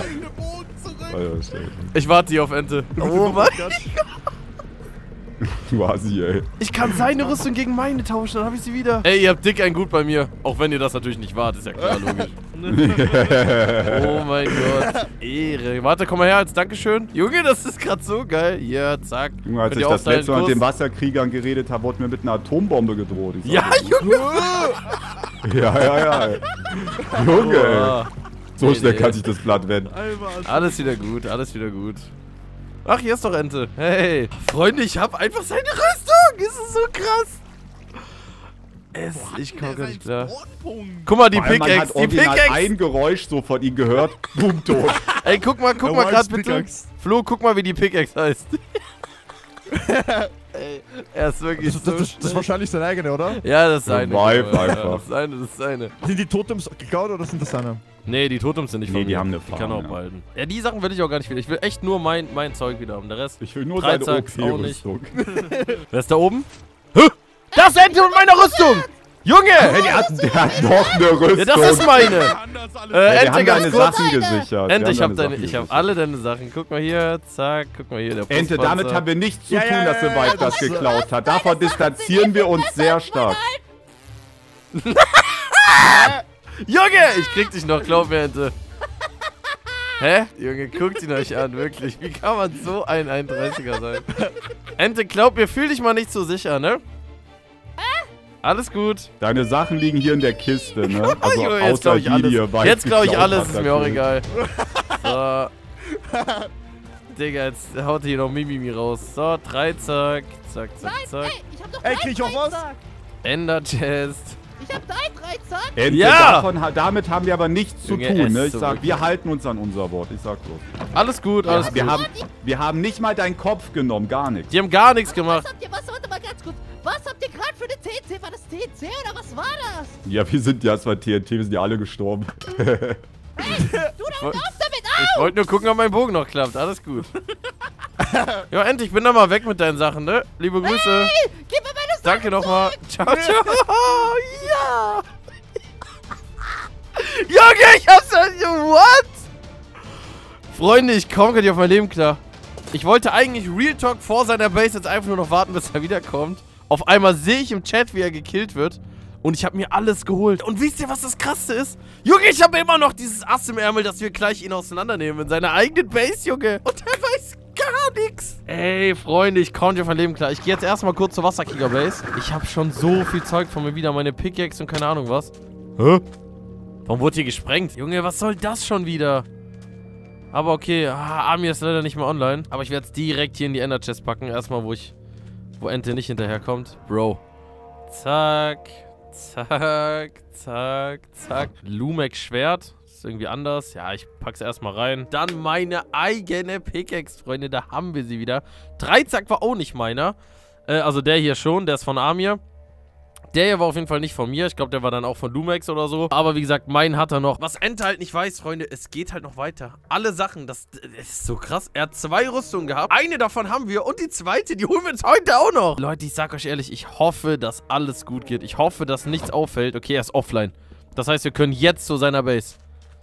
Ich warte hier auf Ente. Oh mein Gott. Du Asi, ey. Ich kann seine Rüstung gegen meine tauschen, dann hab ich sie wieder. Ey, ihr habt dick ein Gut bei mir. Auch wenn ihr das natürlich nicht wart, ist ja klar, logisch. Oh mein Gott. Ehre. Warte, komm mal her als Dankeschön. Junge, das ist gerade so geil. Hier, zack. Junge, als ich das letzte Mal mit den Wasserkriegern geredet habe, wurde mir mit einer Atombombe gedroht. Ja, Junge! Ja. Junge, ey. So schnell kann sich das Blatt wenden. Alles wieder gut, alles wieder gut. Ach, hier ist doch Ente. Hey. Freunde, ich hab einfach seine Rüstung. Es ist so krass. Ich komm gar nicht klar. Guck mal, die Pickaxe. Man hat original ein Geräusch so von ihm gehört. Boom, tot. Ey, guck mal gerade bitte. Flo, guck mal, wie die Pickaxe heißt. Ey, er ist wirklich das ist wahrscheinlich sein eigener, oder? Ja, das ist seine. Einfach. Das ist seine. Sind die Totems geklaut oder sind das seine? Nee, die Totems sind nicht von mir. Die haben eine Farm, die kann auch behalten. Ja, die Sachen will ich auch gar nicht wieder. Ich will echt nur mein Zeug wieder haben. Der Rest. Ich will nur seine OP-Rüstung. Wer ist da oben? Hä? Das ist Ente mit meiner Rüstung! Junge! Hey, der hat noch eine Rüstung. Ja, das ist meine. Ente, ganz kurz. Sachen gesichert. Ente, ich hab alle deine Sachen. Guck mal hier, zack, guck mal hier. Der Ente, damit haben wir nichts zu tun, dass der Vibe das geklaut hat. Davon distanzieren wir uns sehr stark. Junge, ich krieg dich noch, glaub mir, Ente. Hä? Junge, guckt ihn euch an, wirklich. Wie kann man so ein 31er sein? Ente, glaub mir, fühl dich mal nicht so sicher, ne? Alles gut. Deine Sachen liegen hier in der Kiste, ne? Also Junge, jetzt außer glaub ich alles. Jetzt glaub ich alles, ist mir auch egal. So. Digga, jetzt haut hier noch Mimimi raus. So, 3, zack. Zack, zack, zack. Ey, ich hab doch krieg ich auch was? Ender Chest. Ich hab 3 zack. Ente, ja! Damit haben wir aber nichts zu Junge, tun, ne? Ich so sag, wir halten uns an unser Wort. Ich sag so. Alles gut, alles gut. Wir haben nicht mal deinen Kopf genommen, gar nichts. Die haben gar nichts gemacht. Warte mal ganz kurz. Was habt ihr gerade für eine TNT? War das TNT oder was war das? Ja, wir sind ja zwar TNT, wir sind ja alle gestorben. Hey, du doch auf damit auf! Ich wollte nur gucken, ob mein Bogen noch klappt. Alles gut. Ja, endlich, ich bin da mal weg mit deinen Sachen, ne? Liebe Grüße. Hey, gib mir meine Sachen Danke nochmal. Ciao, ciao. Ja. Junge, ich hab's... What? Freunde, ich komme gar nicht auf mein Leben klar. Ich wollte eigentlich Real Talk vor seiner Base jetzt einfach nur noch warten, bis er wiederkommt. Auf einmal sehe ich im Chat, wie er gekillt wird. Und ich habe mir alles geholt. Und wisst ihr, was das Krasse ist? Junge, ich habe immer noch dieses Ass im Ärmel, dass wir gleich ihn auseinandernehmen in seiner eigenen Base, Junge. Und er weiß gar nichts. Ey, Freunde, ich komme nicht auf mein Leben klar. Ich gehe jetzt erstmal kurz zur Wasserkrieger-Base. Ich habe schon so viel Zeug von mir wieder. Meine Pickaxe und keine Ahnung was. Hä? Warum wurde hier gesprengt? Junge, was soll das schon wieder? Aber okay, Amir ist leider nicht mehr online. Aber ich werde es direkt hier in die Ender Chest packen. Erstmal, wo Ente nicht hinterherkommt. Bro. Zack. Zack. Zack. Zack. Lumex Schwert. Ist irgendwie anders. Ja, ich pack's erstmal rein. Dann meine eigene Pickaxe, Freunde. Da haben wir sie wieder. Dreizack war auch nicht meiner. Also der hier schon. Der ist von Amir. Der hier war auf jeden Fall nicht von mir. Ich glaube, der war dann auch von Lumex oder so. Aber wie gesagt, meinen hat er noch. Was Ente halt nicht weiß, Freunde, es geht halt noch weiter. Alle Sachen, das ist so krass. Er hat 2 Rüstungen gehabt. Eine davon haben wir und die zweite, die holen wir uns heute auch noch. Leute, ich sag euch ehrlich, ich hoffe, dass alles gut geht. Ich hoffe, dass nichts auffällt. Okay, er ist offline. Das heißt, wir können jetzt zu seiner Base.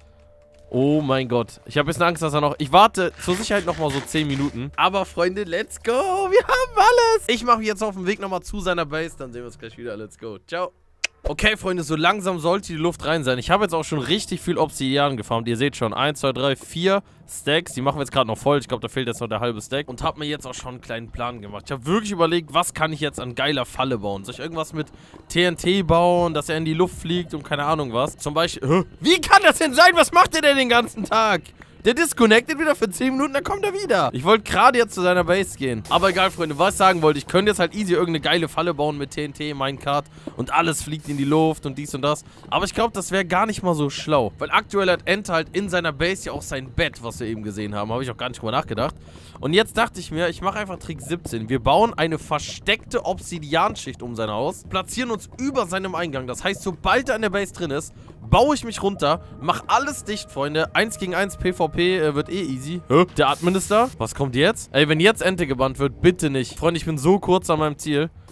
Oh mein Gott. Ich habe ein bisschen Angst, dass er noch... Ich warte zur Sicherheit nochmal so 10 Minuten. Aber Freunde, let's go. Wir haben alles. Ich mache mich jetzt auf den Weg nochmal zu seiner Base. Dann sehen wir uns gleich wieder. Let's go. Ciao. Okay, Freunde, so langsam sollte die Luft rein sein. Ich habe jetzt auch schon richtig viel Obsidian gefarmt. Ihr seht schon, 1, 2, 3, 4 Stacks. Die machen wir jetzt gerade noch voll. Ich glaube, da fehlt jetzt noch der halbe Stack. Und habe mir jetzt auch schon einen kleinen Plan gemacht. Ich habe wirklich überlegt, was kann ich jetzt an geiler Falle bauen? Soll ich irgendwas mit TNT bauen, dass er in die Luft fliegt und keine Ahnung was? Zum Beispiel... Wie kann das denn sein? Was macht der denn den ganzen Tag? Der disconnected wieder für 10 Minuten, dann kommt er wieder. Ich wollte gerade jetzt zu seiner Base gehen. Aber egal, Freunde, was ich sagen wollte, ich könnte jetzt halt easy irgendeine geile Falle bauen mit TNT, Minecart und alles fliegt in die Luft und dies und das. Aber ich glaube, das wäre gar nicht mal so schlau. Weil aktuell hat Ente halt in seiner Base ja auch sein Bett, was wir eben gesehen haben. Habe ich auch gar nicht drüber nachgedacht. Und jetzt dachte ich mir, ich mache einfach Trick 17. Wir bauen eine versteckte Obsidianschicht um sein Haus, platzieren uns über seinem Eingang. Das heißt, sobald er in der Base drin ist, baue ich mich runter, mach alles dicht, Freunde. 1 gegen 1 PvP wird eh easy. Der Admin ist da. Was kommt jetzt? Ey, wenn jetzt Ente gebannt wird, bitte nicht. Freunde, ich bin so kurz an meinem Ziel.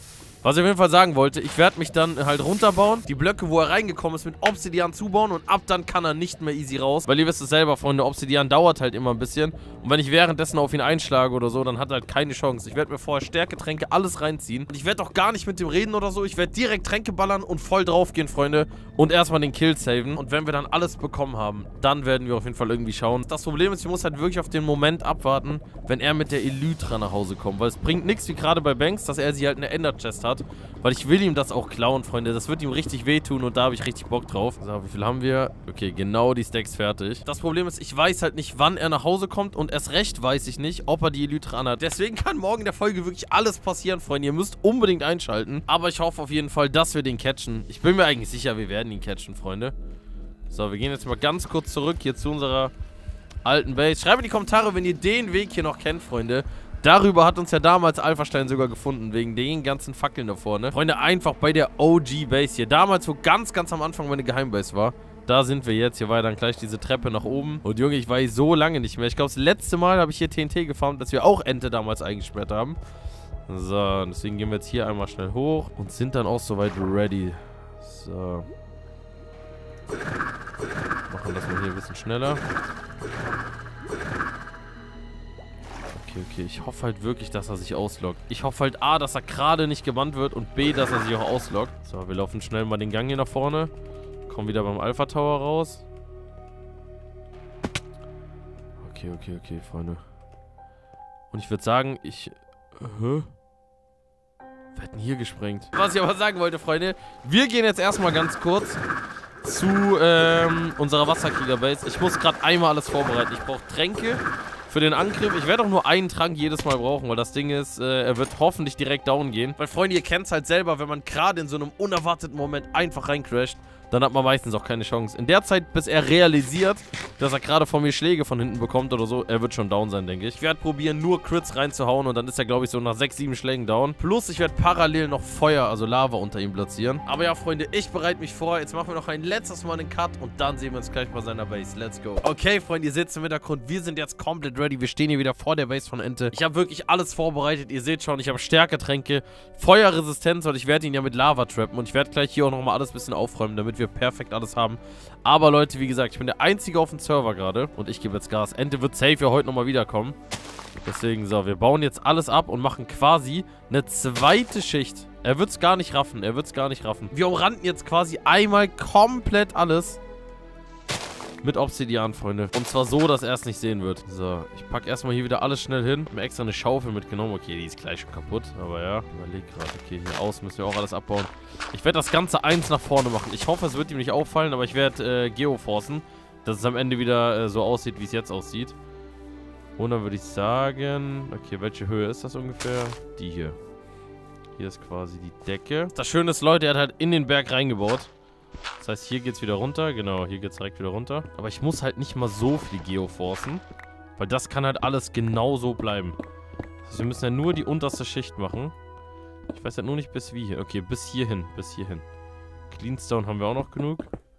Was ich auf jeden Fall sagen wollte, ich werde mich dann halt runterbauen, die Blöcke, wo er reingekommen ist, mit Obsidian zubauen und ab dann kann er nicht mehr easy raus. Weil ihr wisst es selber, Freunde, Obsidian dauert halt immer ein bisschen. Und wenn ich währenddessen auf ihn einschlage oder so, dann hat er halt keine Chance. Ich werde mir vorher Stärketränke, alles reinziehen. Und ich werde auch gar nicht mit dem reden oder so. Ich werde direkt Tränke ballern und voll drauf gehen, Freunde. Und erstmal den Kill saven. Und wenn wir dann alles bekommen haben, dann werden wir auf jeden Fall irgendwie schauen. Das Problem ist, ich muss halt wirklich auf den Moment abwarten, wenn er mit der Elytra nach Hause kommt. Weil es bringt nichts, wie gerade bei Banks, dass er sie halt in der Ender Chest hat. Weil ich will ihm das auch klauen, Freunde. Das wird ihm richtig wehtun und da habe ich richtig Bock drauf. So, wie viel haben wir? Okay, genau die Stacks fertig. Das Problem ist, ich weiß halt nicht, wann er nach Hause kommt und erst recht weiß ich nicht, ob er die Elytra anhat. Deswegen kann morgen in der Folge wirklich alles passieren, Freunde. Ihr müsst unbedingt einschalten. Aber ich hoffe auf jeden Fall, dass wir den catchen. Ich bin mir eigentlich sicher, wir werden ihn catchen, Freunde. So, wir gehen jetzt mal ganz kurz zurück hier zu unserer alten Base. Schreibt in die Kommentare, wenn ihr den Weg hier noch kennt, Freunde. Darüber hat uns ja damals Alphastein sogar gefunden, wegen den ganzen Fackeln da vorne. Freunde, einfach bei der OG-Base hier. Damals, wo ganz am Anfang meine Geheimbase war. Da sind wir jetzt. Hier war dann gleich diese Treppe nach oben. Und Junge, ich war hier so lange nicht mehr. Ich glaube, das letzte Mal habe ich hier TNT gefarmt, dass wir auch Ente damals eingesperrt haben. So, deswegen gehen wir jetzt hier einmal schnell hoch und sind dann auch soweit ready. So. Machen das mal hier ein bisschen schneller. Okay, ich hoffe halt wirklich, dass er sich ausloggt. Ich hoffe halt A, dass er gerade nicht gebannt wird und B, dass er sich auch ausloggt. So, wir laufen schnell mal den Gang hier nach vorne. Kommen wieder beim Alpha Tower raus. Okay, Freunde. Und ich würde sagen, wir hatten hier gesprengt. Was ich aber sagen wollte, Freunde, wir gehen jetzt erstmal ganz kurz zu unserer Wasserkrieger-Base. Ich muss gerade einmal alles vorbereiten. Ich brauche Tränke für den Angriff. Ich werde auch nur einen Trank jedes Mal brauchen, weil das Ding ist, er wird hoffentlich direkt down gehen. Weil, Freunde, ihr kennt es halt selber, wenn man gerade in so einem unerwarteten Moment einfach reincrasht, dann hat man meistens auch keine Chance. In der Zeit, bis er realisiert, dass er gerade von mir Schläge von hinten bekommt oder so, er wird schon down sein, denke ich. Ich werde probieren, nur Crits reinzuhauen und dann ist er, glaube ich, so nach 6, 7 Schlägen down. Plus, ich werde parallel noch Feuer, also Lava unter ihm platzieren. Aber ja, Freunde, ich bereite mich vor. Jetzt machen wir noch ein letztes Mal einen Cut und dann sehen wir uns gleich bei seiner Base. Let's go. Okay, Freunde, ihr seht es im Hintergrund. Wir sind jetzt komplett ready. Wir stehen hier wieder vor der Base von Ente. Ich habe wirklich alles vorbereitet. Ihr seht schon, ich habe Stärketränke, Feuerresistenz und ich werde ihn ja mit Lava trappen. Und ich werde gleich hier auch nochmal alles ein bisschen aufräumen, damit wir perfekt alles haben. Aber Leute, wie gesagt, ich bin der Einzige auf dem Server gerade und ich gebe jetzt Gas. Ente wird safe ja heute nochmal wiederkommen. Deswegen, so, wir bauen jetzt alles ab und machen quasi eine zweite Schicht. Er wird es gar nicht raffen, Wir umranden jetzt quasi einmal komplett alles mit Obsidian, Freunde. Und zwar so, dass er es nicht sehen wird. So, ich packe erstmal hier wieder alles schnell hin. Ich habe mir extra eine Schaufel mitgenommen. Okay, die ist gleich schon kaputt. Aber ja, überleg gerade. Okay, hier außen müssen wir auch alles abbauen. Ich werde das Ganze eins nach vorne machen. Ich hoffe, es wird ihm nicht auffallen, aber ich werde geoforcen, dass es am Ende wieder so aussieht, wie es jetzt aussieht. Und dann würde ich sagen, okay, welche Höhe ist das ungefähr? Die hier. Hier ist quasi die Decke. Das Schöne ist, Leute, er hat halt in den Berg reingebaut. Das heißt, hier geht's wieder runter. Genau, hier geht's direkt wieder runter. Aber ich muss halt nicht mal so viel geoforcen. Weil das kann halt alles genau so bleiben. Das heißt, wir müssen ja nur die unterste Schicht machen. Ich weiß halt nur nicht bis wie hier. Okay, bis hierhin. Cleanstone haben wir auch noch genug.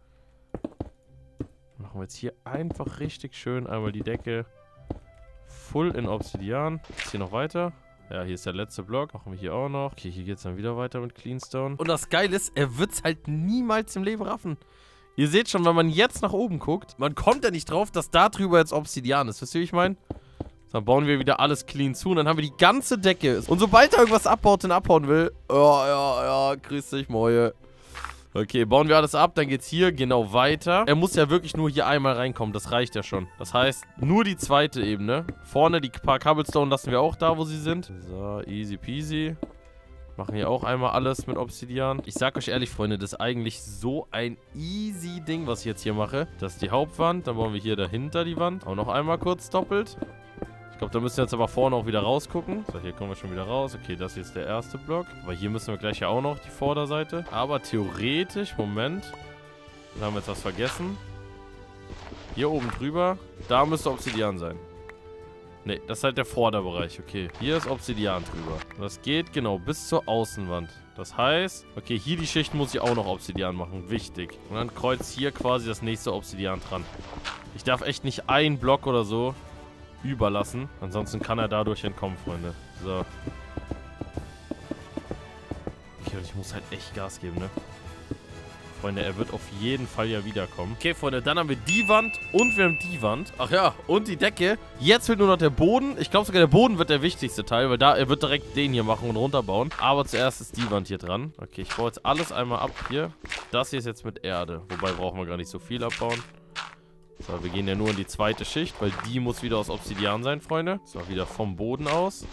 Machen wir jetzt hier einfach richtig schön einmal die Decke full in Obsidian. Ist hier noch weiter? Ja, hier ist der letzte Block. Machen wir hier auch noch. Okay, hier geht es dann wieder weiter mit Cleanstone. Und das Geile ist, er wird es halt niemals im Leben raffen. Ihr seht schon, wenn man jetzt nach oben guckt, man kommt ja nicht drauf, dass da drüber jetzt Obsidian ist. Wisst ihr, wie ich meine? Dann bauen wir wieder alles clean zu und dann haben wir die ganze Decke. Und sobald er irgendwas abbaut und abhauen will, ja, grüß dich, Moje. Okay, bauen wir alles ab, dann geht's hier genau weiter. Er muss ja wirklich nur hier einmal reinkommen, das reicht ja schon. Das heißt, nur die zweite Ebene. Vorne die paar Cobblestone lassen wir auch da, wo sie sind. So, easy peasy. Machen hier auch einmal alles mit Obsidian. Ich sag euch ehrlich, Freunde, das ist eigentlich so ein easy Ding, was ich jetzt hier mache. Das ist die Hauptwand, dann bauen wir hier dahinter die Wand. Auch noch einmal kurz doppelt. Ich glaube, da müssen wir jetzt aber vorne auch wieder rausgucken. So, hier kommen wir schon wieder raus. Okay, das hier ist der erste Block. Aber hier müssen wir gleich ja auch noch die Vorderseite. Aber theoretisch, Moment. Dann haben wir jetzt was vergessen. Hier oben drüber, da müsste Obsidian sein. Ne, das ist halt der Vorderbereich. Okay, hier ist Obsidian drüber. Das geht genau bis zur Außenwand. Das heißt, okay, hier die Schicht muss ich auch noch Obsidian machen. Wichtig. Und dann kreuzt hier quasi das nächste Obsidian dran. Ich darf echt nicht einen Block oder so überlassen. Ansonsten kann er dadurch entkommen, Freunde. So. Okay, und ich muss halt echt Gas geben, ne? Freunde, er wird auf jeden Fall ja wiederkommen. Okay, Freunde, dann haben wir die Wand und wir haben die Wand. Ach ja, und die Decke. Jetzt wird nur noch der Boden. Ich glaube sogar, der Boden wird der wichtigste Teil, weil er wird direkt den hier machen und runterbauen. Aber zuerst ist die Wand hier dran. Okay, ich baue jetzt alles einmal ab hier. Das hier ist jetzt mit Erde. Wobei brauchen wir gar nicht so viel abbauen. So, wir gehen ja nur in die zweite Schicht, weil die muss wieder aus Obsidian sein, Freunde. So, wieder vom Boden aus.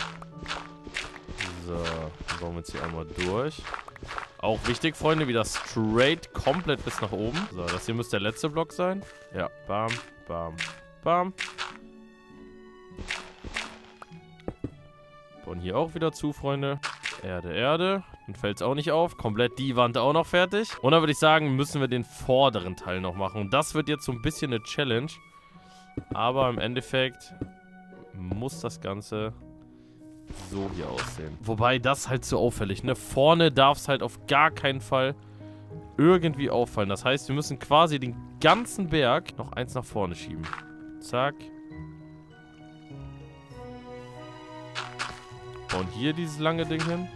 So, dann bauen wir jetzt hier einmal durch. Auch wichtig, Freunde, wieder straight komplett bis nach oben. So, das hier müsste der letzte Block sein. Ja, bam, bam, bam. Bauen hier auch wieder zu, Freunde. Erde, Erde. Dann fällt es auch nicht auf. Komplett die Wand auch noch fertig. Und dann würde ich sagen, müssen wir den vorderen Teil noch machen. Und das wird jetzt so ein bisschen eine Challenge. Aber im Endeffekt muss das Ganze so hier aussehen. Wobei das halt so auffällig, ne? Vorne darf es halt auf gar keinen Fall irgendwie auffallen. Das heißt, wir müssen quasi den ganzen Berg noch eins nach vorne schieben. Zack. Und hier dieses lange Ding hin.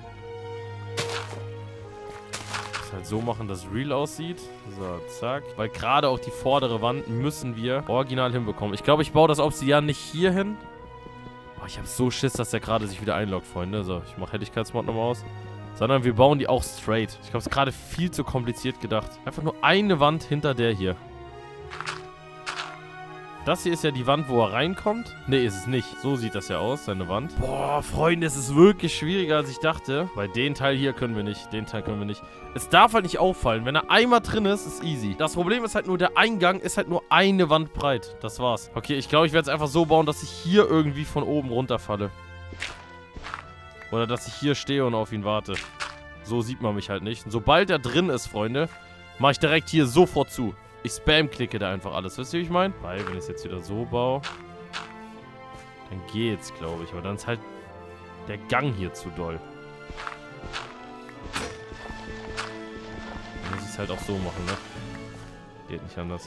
Das halt so machen, dass es real aussieht. So, zack. Weil gerade auch die vordere Wand müssen wir original hinbekommen. Ich glaube, ich baue das Obsidian nicht hier hin. Boah, ich habe so Schiss, dass der gerade sich wieder einloggt, Freunde. So, ich mache Helligkeitsmod nochmal aus. Sondern wir bauen die auch straight. Ich glaube, es ist gerade viel zu kompliziert gedacht. Einfach nur eine Wand hinter der hier. Das hier ist ja die Wand, wo er reinkommt. Nee, ist es nicht. So sieht das ja aus, seine Wand. Boah, Freunde, es ist wirklich schwieriger, als ich dachte. Weil den Teil hier können wir nicht. Den Teil können wir nicht. Es darf halt nicht auffallen. Wenn er einmal drin ist, ist easy. Das Problem ist halt nur, der Eingang ist halt nur eine Wand breit. Das war's. Okay, ich glaube, ich werde es einfach so bauen, dass ich hier irgendwie von oben runterfalle. Oder dass ich hier stehe und auf ihn warte. So sieht man mich halt nicht. Und sobald er drin ist, Freunde, mache ich direkt hier sofort zu. Ich spam-klicke da einfach alles. Wisst ihr, wie ich meine? Weil, wenn ich es jetzt wieder so baue, dann geht's, glaube ich. Aber dann ist halt der Gang hier zu doll. Dann muss ich es halt auch so machen, ne? Geht nicht anders.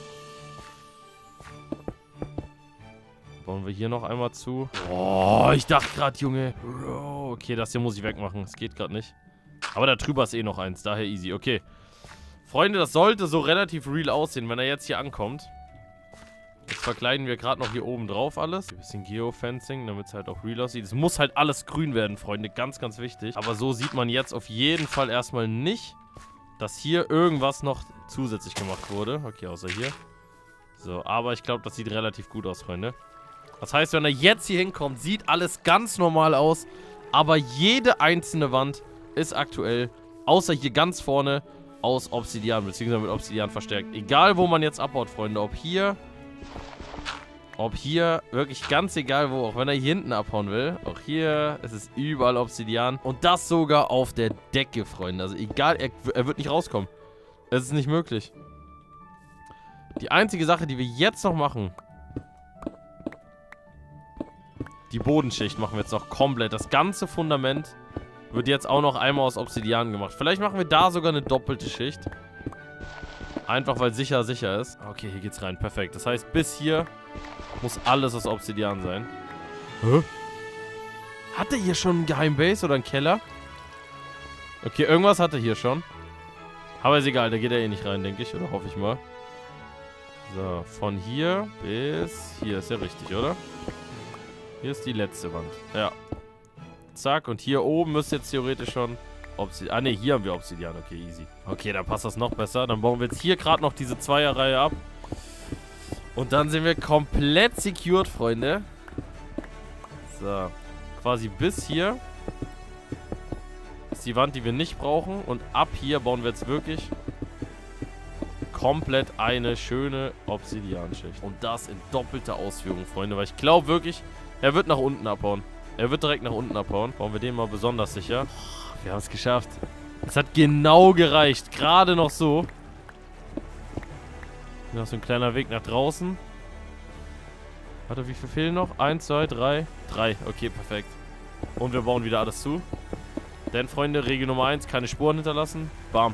Bauen wir hier noch einmal zu. Oh, ich dachte gerade, Junge. Bro. Okay, das hier muss ich wegmachen. Das geht gerade nicht. Aber da drüber ist eh noch eins. Daher easy. Okay. Freunde, das sollte so relativ real aussehen, wenn er jetzt hier ankommt. Jetzt verkleiden wir gerade noch hier oben drauf alles. Ein bisschen Geofencing, damit es halt auch real aussieht. Es muss halt alles grün werden, Freunde. Ganz, ganz wichtig. Aber so sieht man jetzt auf jeden Fall erstmal nicht, dass hier irgendwas noch zusätzlich gemacht wurde. Okay, außer hier. So, aber ich glaube, das sieht relativ gut aus, Freunde. Das heißt, wenn er jetzt hier hinkommt, sieht alles ganz normal aus. Aber jede einzelne Wand ist aktuell, außer hier ganz vorne, aus Obsidian, beziehungsweise mit Obsidian verstärkt. Egal, wo man jetzt abbaut, Freunde. Ob hier, wirklich ganz egal wo, auch wenn er hier hinten abhauen will. Auch hier, es ist überall Obsidian. Und das sogar auf der Decke, Freunde. Also egal, er wird nicht rauskommen. Es ist nicht möglich. Die einzige Sache, die wir jetzt noch machen, die Bodenschicht machen wir jetzt noch komplett. Das ganze Fundament wird jetzt auch noch einmal aus Obsidian gemacht. Vielleicht machen wir da sogar eine doppelte Schicht. Einfach, weil sicher ist. Okay, hier geht's rein. Perfekt. Das heißt, bis hier muss alles aus Obsidian sein. Hä? Hat er hier schon einen Geheimbase oder einen Keller? Okay, irgendwas hat er hier schon. Aber ist egal, da geht er eh nicht rein, denke ich. Oder hoffe ich mal. So, von hier bis hier. Ist ja richtig, oder? Hier ist die letzte Wand. Ja. Zack, und hier oben müsste jetzt theoretisch schon Obsidian. Ah, ne, hier haben wir Obsidian. Okay, easy. Okay, dann passt das noch besser. Dann bauen wir jetzt hier gerade noch diese Zweierreihe ab. Und dann sind wir komplett secured, Freunde. So. Quasi bis hier ist die Wand, die wir nicht brauchen. Und ab hier bauen wir jetzt wirklich komplett eine schöne Obsidian-Schicht. Und das in doppelter Ausführung, Freunde. Weil ich glaube wirklich, er wird nach unten abhauen. Er wird direkt nach unten abhauen. Bauen wir den mal besonders sicher. Oh, wir haben es geschafft. Es hat genau gereicht. Gerade noch so. Hier noch so ein kleiner Weg nach draußen. Warte, wie viel fehlen noch? 1, 2, 3. 3. Okay, perfekt. Und wir bauen wieder alles zu. Denn, Freunde, Regel Nummer 1, keine Spuren hinterlassen. Bam.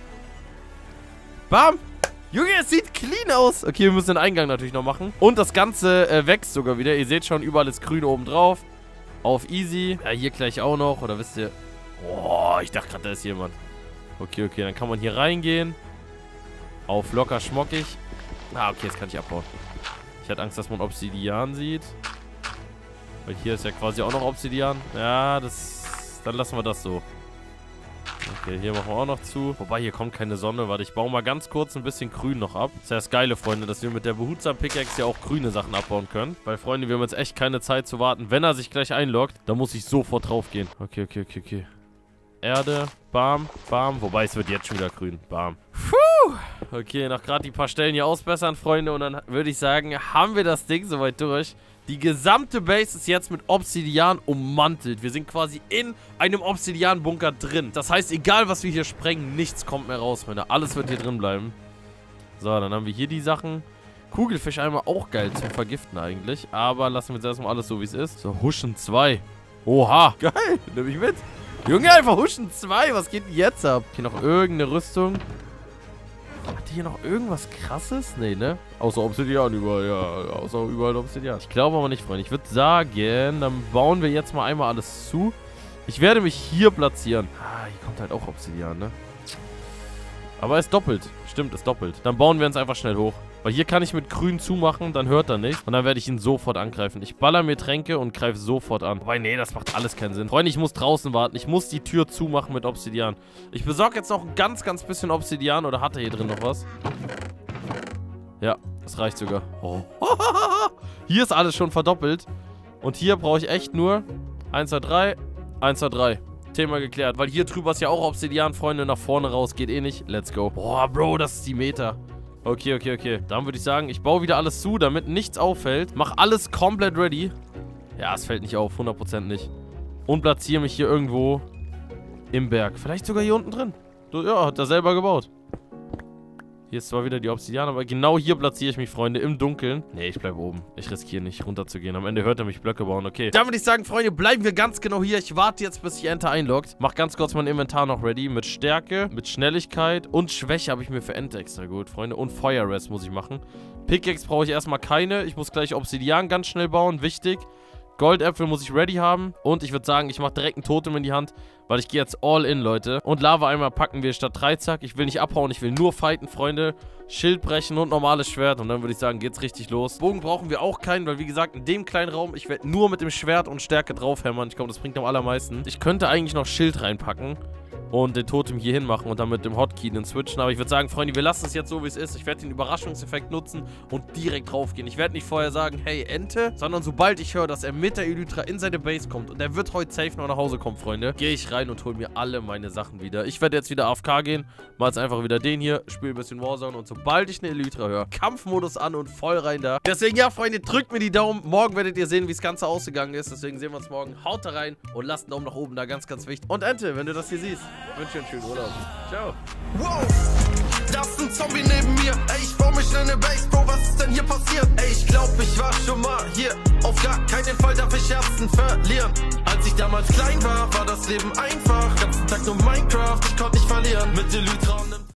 Bam! Junge, es sieht clean aus. Okay, wir müssen den Eingang natürlich noch machen. Und das Ganze wächst sogar wieder. Ihr seht schon, überall ist grün oben drauf. Auf easy. Ja, hier gleich auch noch. Oder wisst ihr... Oh, ich dachte gerade, da ist jemand. Okay, okay, dann kann man hier reingehen. Auf locker schmockig. Ah, okay, jetzt kann ich abbauen. Ich hatte Angst, dass man Obsidian sieht. Weil hier ist ja quasi auch noch Obsidian. Ja, dann lassen wir das so. Okay, hier machen wir auch noch zu. Wobei, hier kommt keine Sonne. Warte, ich baue mal ganz kurz ein bisschen grün noch ab. Das ist ja das Geile, Freunde, dass wir mit der behutsamen Pickaxe ja auch grüne Sachen abbauen können. Weil, Freunde, wir haben jetzt echt keine Zeit zu warten. Wenn er sich gleich einloggt, dann muss ich sofort drauf gehen. Okay, okay, okay, okay. Erde, bam, bam. Wobei, es wird jetzt schon wieder grün. Bam. Puh. Okay, noch gerade die paar Stellen hier ausbessern, Freunde. Und dann würde ich sagen, haben wir das Ding soweit durch. Die gesamte Base ist jetzt mit Obsidian ummantelt. Wir sind quasi in einem Obsidian-Bunker drin. Das heißt, egal was wir hier sprengen, nichts kommt mehr raus, Freunde. Alles wird hier drin bleiben. So, dann haben wir hier die Sachen. Kugelfischeimer auch geil zum Vergiften eigentlich. Aber lassen wir jetzt erstmal alles so, wie es ist. So, Huschen 2. Oha, geil. Nehme ich mit. Junge, einfach Huschen 2. Was geht denn jetzt ab? Hier noch irgendeine Rüstung. Hat die hier noch irgendwas Krasses? Nee, ne? Außer Obsidian überall, ja. Außer überall Obsidian. Ich glaube aber nicht, Freunde. Ich würde sagen, dann bauen wir jetzt mal einmal alles zu. Ich werde mich hier platzieren. Ah, hier kommt halt auch Obsidian, ne? Aber ist doppelt. Stimmt, ist doppelt. Dann bauen wir uns einfach schnell hoch. Weil hier kann ich mit grün zumachen, dann hört er nichts. Und dann werde ich ihn sofort angreifen. Ich baller mir Tränke und greife sofort an. Wobei, nee, das macht alles keinen Sinn. Freunde, ich muss draußen warten. Ich muss die Tür zumachen mit Obsidian. Ich besorge jetzt noch ein ganz, ganz bisschen Obsidian. Oder hat er hier drin noch was? Ja, das reicht sogar. Oh. Hier ist alles schon verdoppelt. Und hier brauche ich echt nur 1, 2, 3, 1, 2, 3. Thema geklärt. Weil hier drüber ist ja auch Obsidian, Freunde. Nach vorne raus geht eh nicht. Let's go. Boah, Bro, das ist die Meta. Okay, okay, okay. Dann würde ich sagen, ich baue wieder alles zu, damit nichts auffällt. Mach alles komplett ready. Ja, es fällt nicht auf. 100% nicht. Und platziere mich hier irgendwo im Berg. Vielleicht sogar hier unten drin. Ja, hat er selber gebaut. Hier ist zwar wieder die Obsidian, aber genau hier platziere ich mich, Freunde, im Dunkeln. Nee, ich bleibe oben. Ich riskiere nicht, runterzugehen. Am Ende hört er mich Blöcke bauen, okay. Dann würde ich sagen, Freunde, bleiben wir ganz genau hier. Ich warte jetzt, bis sich Ente einloggt. Mach ganz kurz mein Inventar noch ready. Mit Stärke, mit Schnelligkeit und Schwäche habe ich mir für Ente extra gut, Freunde. Und Fire Rest muss ich machen. Pickaxe brauche ich erstmal keine. Ich muss gleich Obsidian ganz schnell bauen, wichtig. Goldäpfel muss ich ready haben. Und ich würde sagen, ich mache direkt ein Totem in die Hand, weil ich gehe jetzt all in, Leute. Und Lava-Eimer packen wir statt Dreizack. Ich will nicht abhauen, ich will nur fighten, Freunde. Schild brechen und normales Schwert. Und dann würde ich sagen, geht's richtig los. Bogen brauchen wir auch keinen, weil wie gesagt, in dem kleinen Raum, ich werde nur mit dem Schwert und Stärke draufhämmern. Ich glaube, das bringt am allermeisten. Ich könnte eigentlich noch Schild reinpacken und den Totem hier hin machen und dann mit dem Hotkey den switchen. Aber ich würde sagen, Freunde, wir lassen es jetzt so, wie es ist. Ich werde den Überraschungseffekt nutzen und direkt draufgehen. Ich werde nicht vorher sagen, hey, Ente, sondern sobald ich höre, dass er mit der Elytra in seine Base kommt und er wird heute safe noch nach Hause kommen, Freunde, gehe ich rein und hole mir alle meine Sachen wieder. Ich werde jetzt wieder AFK gehen, mal jetzt einfach wieder den hier, spiele ein bisschen Warzone und sobald ich eine Elytra höre, Kampfmodus an und voll rein da. Deswegen, ja, Freunde, drückt mir die Daumen. Morgen werdet ihr sehen, wie das Ganze ausgegangen ist. Deswegen sehen wir uns morgen. Haut da rein und lasst einen Daumen nach oben da, ganz, ganz wichtig. Und Ente, wenn du das hier siehst, wünsche dir einen schönen Urlaub. Ciao. Wow, das ist ein Zombie neben mir. Ey, ich baue mich in eine Base, Bro, was ist denn hier passiert? Ey, ich glaub, ich war schon mal hier. Auf gar keinen Fall darf ich Herzen verlieren. Als ich damals klein war, war das Leben einfach. Ganzen Tag nur Minecraft, ich konnte nicht verlieren. Mit Elytra und